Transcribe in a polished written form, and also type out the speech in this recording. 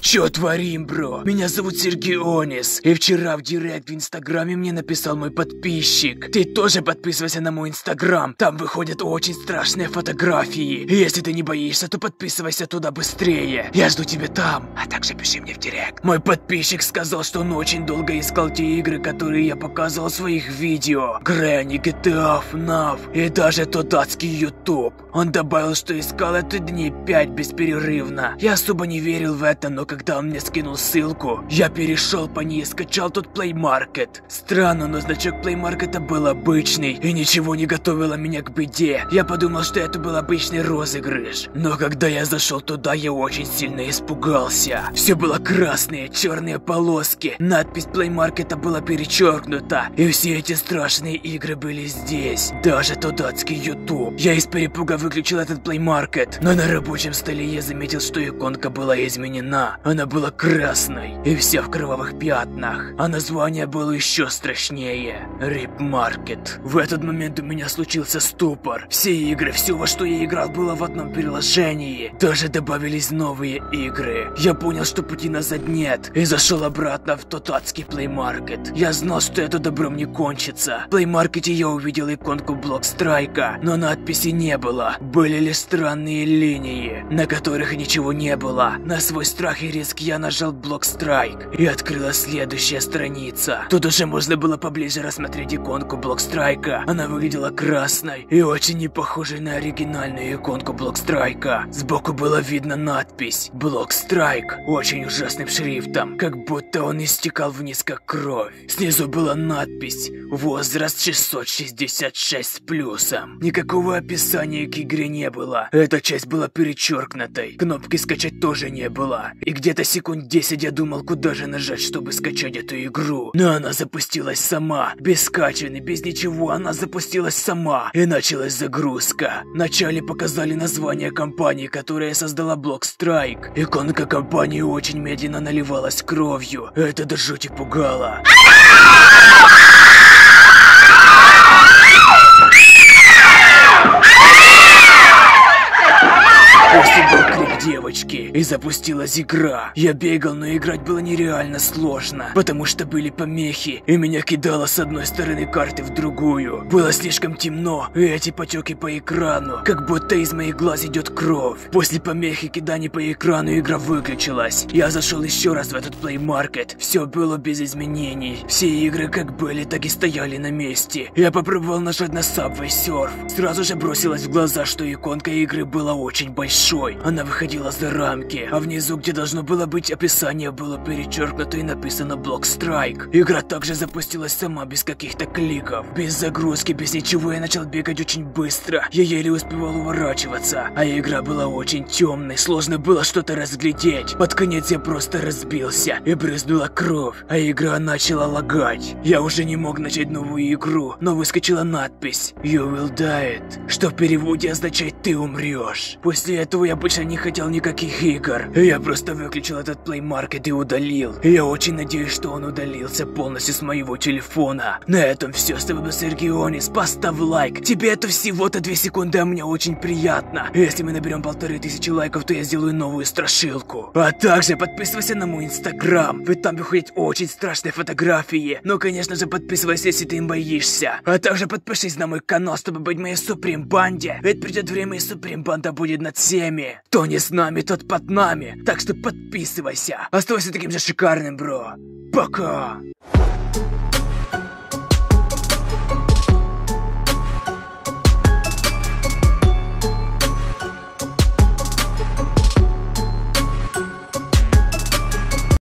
Чё творим, бро? Меня зовут Сергей Онис, и вчера в директ в инстаграме мне написал мой подписчик. Ты тоже подписывайся на мой инстаграм, там выходят очень страшные фотографии. И если ты не боишься, то подписывайся туда быстрее. Я жду тебя там, а также пиши мне в директ. Мой подписчик сказал, что он очень долго искал те игры, которые я показывал в своих видео. Granny, GTA, FNAF и даже тот адский YouTube. Он добавил, что искал это дней 5 бесперерывно. Я особо не верил в это, но когда он мне скинул ссылку, я перешел по ней и скачал тот Play Market. Странно, но значок Play Market был обычный и ничего не готовило меня к беде. Я подумал, что это был обычный розыгрыш. Но когда я зашел туда, я очень сильно испугался. Все было красные, черные полоски. Надпись Play Market была перечеркнута. И все эти страшные игры были здесь. Даже тот адский YouTube. Я из перепуга выключил этот Play Market. Но на рабочем столе я заметил, что иконка была изменена. Она была красной и вся в кровавых пятнах. А название было еще страшнее. RIP Market. В этот момент у меня случился ступор. Все игры, все во что я играл, было в одном приложении. Даже добавились новые игры. Я понял, что пути назад нет. И зашел обратно в тот адский Play Market. Я знал, что это добром не кончится. В Play Market я увидел иконку Blockstrike, но надписи не было. Были лишь странные линии, на которых ничего не было. На свой страх и риск я нажал Blockstrike, и открылась следующая страница. Тут уже можно было поближе рассмотреть иконку Blockstrike. Она выглядела красной и очень не похожей на оригинальную иконку Blockstrike. Сбоку было видно надпись Blockstrike очень ужасным шрифтом, как будто он истекал вниз как кровь. Снизу была надпись возраст 666 с плюсом. Никакого описания к игре не было. Эта часть была перечеркнутой. Кнопки скачать тоже не было. И где-то секунд 10 я думал, куда же нажать, чтобы скачать эту игру. Но она запустилась сама. Без скачивания, без ничего, она запустилась сама. И началась загрузка. Вначале показали название компании, которая создала Blockstrike. Иконка компании очень медленно наливалась кровью. Это до жути пугало. После был крик девочки, и запустилась игра. Я бегал, но играть было нереально сложно, потому что были помехи, и меня кидало с одной стороны карты в другую. Было слишком темно, и эти потеки по экрану, как будто из моих глаз идет кровь. После помехи киданий по экрану игра выключилась. Я зашел еще раз в этот Play Market. Все было без изменений. Все игры как были, так и стояли на месте. Я попробовал нажать на Subway Surf. Сразу же бросилось в глаза, что иконка игры была очень большой. Она выходила за рамки, а внизу, где должно было быть описание, было перечеркнуто и написано Blockstrike. Игра также запустилась сама, без каких-то кликов. Без загрузки, без ничего я начал бегать очень быстро. Я еле успевал уворачиваться, а игра была очень темной, сложно было что-то разглядеть. Под конец я просто разбился, и брызнула кровь, а игра начала лагать. Я уже не мог начать новую игру, но выскочила надпись You will die it, что в переводе означает «ты умрешь». После этого я больше не хотел никаких игр. Я просто выключил этот Play Market и удалил. Я очень надеюсь, что он удалился полностью с моего телефона. На этом все. С тобой был Сергей Онис. Поставь лайк. Тебе это всего-то 2 секунды, а мне очень приятно. Если мы наберем 1500 лайков, то я сделаю новую страшилку. А также подписывайся на мой инстаграм. Ведь там выходят очень страшные фотографии. Ну, конечно же, подписывайся, если ты им боишься. А также подпишись на мой канал, чтобы быть в моей Суприм банде. Ведь придет время, и Суприм банда будет над всеми. Кто не с нами, тот под нами. Так что подписывайся. Оставайся таким же шикарным, бро. Пока.